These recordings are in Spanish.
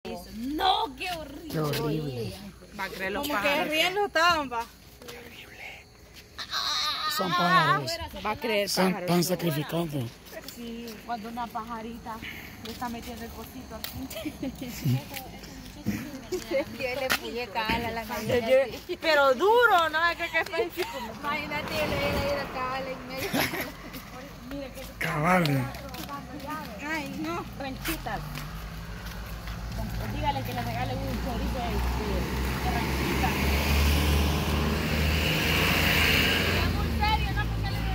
No, qué horrible. Qué horrible. Va a creer los Como que pájaros. riendo estaban, va. Son pájaros. Va a creer Están pájaros. sacrificando. Sí, cuando una pajarita le está metiendo el cosito así. Yo le pude caer a la gallina. Pero duro, no es que es físico. Imagínate, le iba a ir a caer en medio. Cabal. Ay, no. Ranchitas. Dígale que le regale un chorito de ranchita. Muy serio, ¿no? Porque le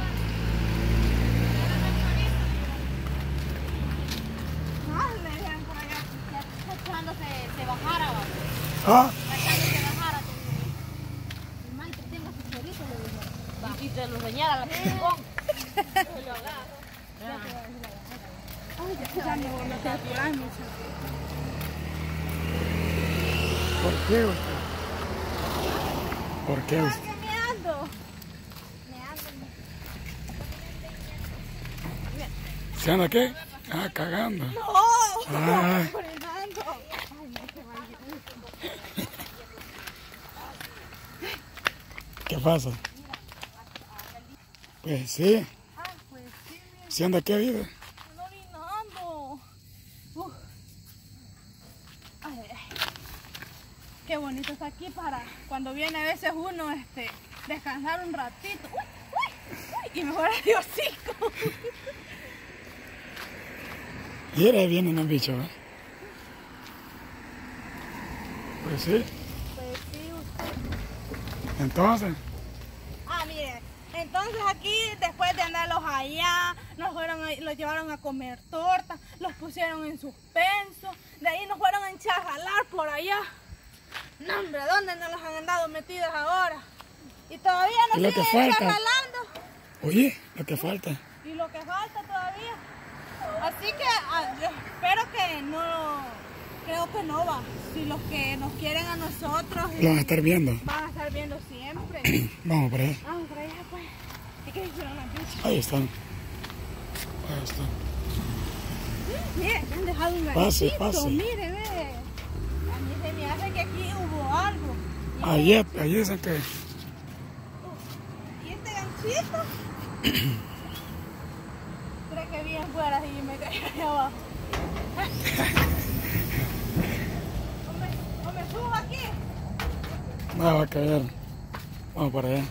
No, le dejan por allá. cuando se bajara, va. Ah, Cuando se bajara, mi madre tenga su chorito, le dijo. Y te lo señala la pingón. Lo agarra. Ya no te atiras mucho. ¿por qué usted? ¿Por qué usted? ¿Qué me ando? ¿Se anda qué? Ah, cagando. No, Ah, orinando. ¿qué pasa? Pues sí. Pues sí, ¿Se anda qué vida? ando orinando. Ay, ay. Qué bonito está aquí para cuando viene a veces uno descansar un ratito. Uy, uy, uy, y mejor Diosito. Y ahora vienen los bichos, ¿eh? Pues sí. Pues sí, usted. Entonces, Mire, entonces aquí después de andarlos allá, los llevaron a comer torta, los pusieron en suspenso, de ahí nos fueron a encharralar por allá. No, hombre, ¿dónde nos los han andado metidos ahora? Y todavía ¿Y lo nos que siguen falta? encharralando. oye, lo que falta. Y lo que falta todavía. Así que yo espero que no, creo que no va. Si los que nos quieren a nosotros Lo van a estar viendo. van a estar viendo siempre. Vamos por ahí. Vamos por allá pues. ¿Y qué hicieron las bichas? Ahí están. Ahí están. Mire, me han dejado un Pase, ganchito, pase. mire, ve. A mí se me hace que aquí hubo algo. Allí dicen que... ¿Y este ganchito? Creo que bien fuera y me caí allá abajo. ¿O me subo aquí? No va a caer. Vamos por allá.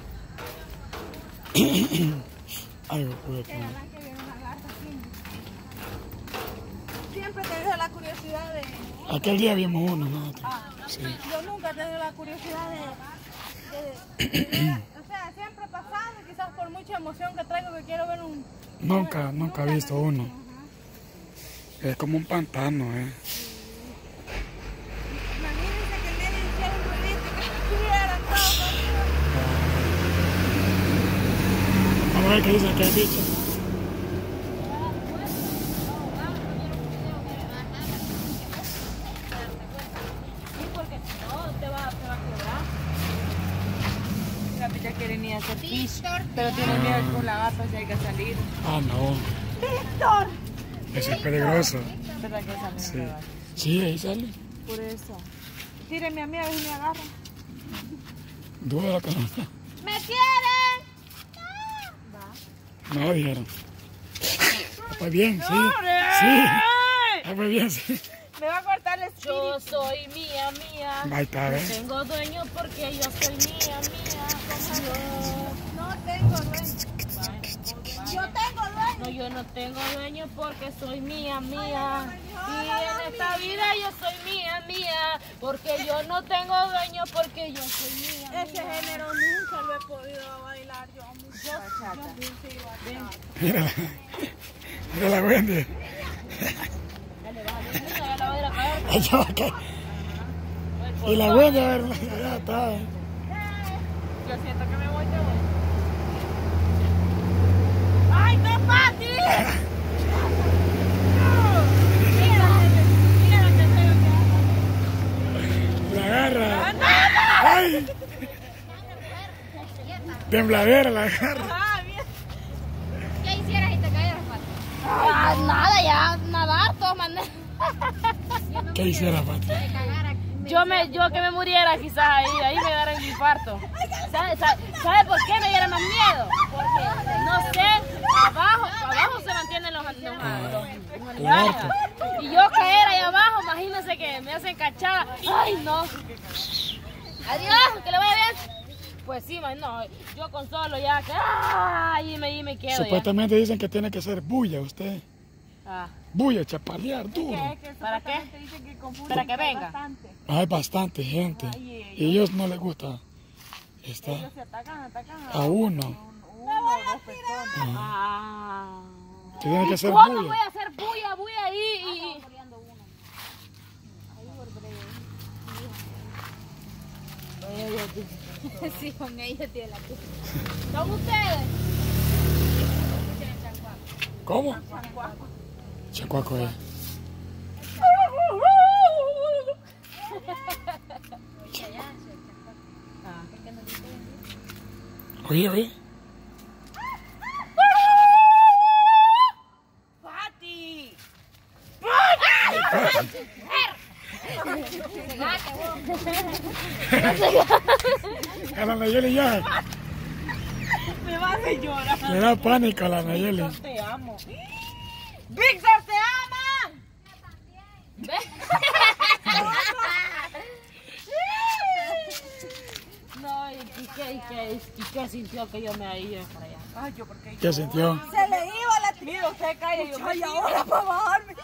Ay, pude Qué galán que viene una garza aquí. Siempre he tenido la curiosidad de... Aquel día vimos uno nosotros. Sí. Yo nunca he tenido la curiosidad de o sea, siempre he pasado, quizás por mucha emoción que traigo que quiero ver un... Nunca he visto uno. Ajá. Es como un pantano, Imagínense que en medio hiciera un ruidito y que estuviera todo conmigo. Vamos a ver qué dicen que hay bicho. Sí, porque si no te va a cobrar. La picha quiere ni hacer fish, pero tiene miedo con la gata si hay que salir. Ah, no. ¡Víctor! Eso es peligroso. ¿Verdad que sale? Sí. Sí, ahí sale. Por eso. Tírenme a mí a ver si me agarra. Duda que no. ¡Me quieren! No, dijeron. Pues bien, sí. Sí. Pues bien, sí. Me va a cortar el espíritu. Yo soy mía, mía. Ahí está, No ¿ves? tengo dueño porque yo soy mía, mía. Como No tengo dueño. Yo tengo dueño. no, yo no tengo dueño porque soy mía, mía. Y en esta vida yo soy mía, mía. Porque yo no tengo dueño porque yo soy mía, Ese mía. género nunca lo he podido bailar yo. Yo sí iba a Mírala. Mira la Wendy. Dale, va, ya la voy a ir a caer. Allá va a caer. Y la Wendy, a ver, allá está. Yo siento que me voy, te voy. ¡Ay, qué fácil! La agarra. ¡Ay! Tembladera la agarra. ¿Qué hicieras si te cayeras, Pato? Nada, ya nadar, todas maneras. Yo me ¿Qué hiciera, Pati? Yo que me muriera quizás ahí me daría un infarto. ¿Sabe por qué me diera más miedo? Porque, no sé, abajo se mantienen los animales. Y yo caer ahí abajo, imagínense que me hacen cachada. ¡Ay, no! ¡Adiós! ¡Que le vaya bien! Pues sí, no, yo con solo ya que... ¡Ay! Y me quedo Supuestamente dicen que tiene que ser bulla usted. ya. Bulla, chapalear, duro. ¿Para qué? Para que venga. Hay bastante gente. Y a ellos no les gusta estar a uno. Tiene que ser ¿Cómo bulla. voy a hacer bulla ahí? Sí, con ella tiene la culpa. ¿Son ustedes? ¿Cómo? Chancuaco es. Oye. ¡Pati! A la Nayeli ya. Me vas a llorar. Le da pánico a la Nayeli. Te amo. ¡Víctor, te ama! No, ¿y qué sintió que yo me haya ido para allá? Ay, yo, ¿por qué? ¿Qué sintió? Se le iba la tía. Mira, usted cae yo. Ay, ahora para bajarme.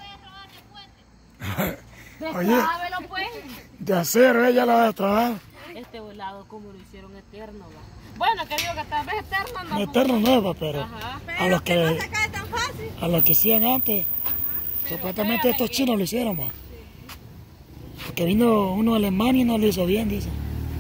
Oye, Sábelo, pues. de acero ella la va a trabajar. Este volado, como lo hicieron eterno, va. Bueno, que digo que tal vez eterno no. Eterno nueva, pero Ajá. a los No que se cae tan fácil. hacían antes, supuestamente estos chinos lo hicieron, va. Porque vino uno de Alemania y no lo hizo bien, dice.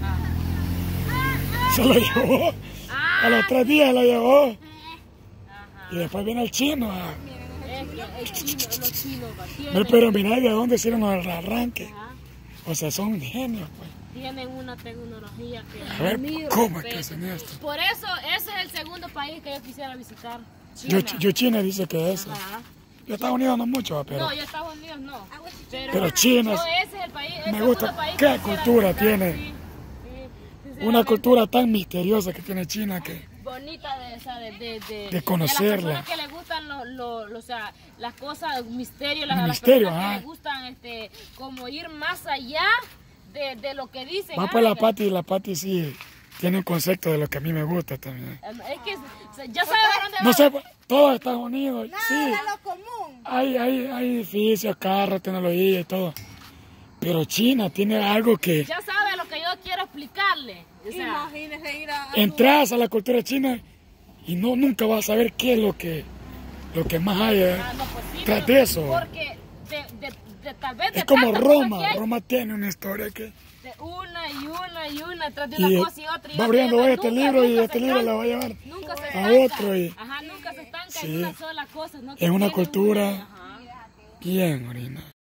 Se lo llevó. A los 3 días lo llevó. Y después viene el chino. Es que los chinos, va, Pero mira de dónde hicieron el arranque. O sea, son genios, pues. tienen una tecnología que... A ver, admiro, ¿cómo es que respeto. hacen esto? Por eso, ese es el segundo país que yo quisiera visitar. Yo China. China dice que eso. Ajá. Yo Estados Unidos no mucho, va, pero No, yo Estados Unidos no. Pero China, yo ese es el país, el me segundo gusta. país ¿Qué que quisiera cultura visitar, tiene? sí, Una cultura tan misteriosa que tiene China que... bonita de, o sea, De conocerla. las personas que le gustan o sea, las cosas, misterios, las Misterio, personas ajá. que le gustan como ir más allá de lo que dicen. Va por la Pati sí tiene un concepto de lo que a mí me gusta también. Es que o sea, ya sabes a dónde No va. sé, todo Estados Unidos, Nada sí. de lo común. Hay edificios, carros, tecnología y todo. Pero China tiene algo que... Ya sabe lo que yo quiero explicarle. O sea, Imagínese ir a... Entras a la cultura china y nunca vas a saber qué es lo que más hay no, pues sí, tras pero de eso. porque tal vez de Es como tantas cosas Roma. que hay, Roma tiene una historia que... de una tras de Y una cosa y otra. va abriendo este nunca- libro y nunca este se libro estanca. lo va a llevar Nunca se a estanca. otro y... Ajá, nunca se estanca Sí. en una sola cosa. ¿No? Es una Tiene cultura ajá. bien, Orina.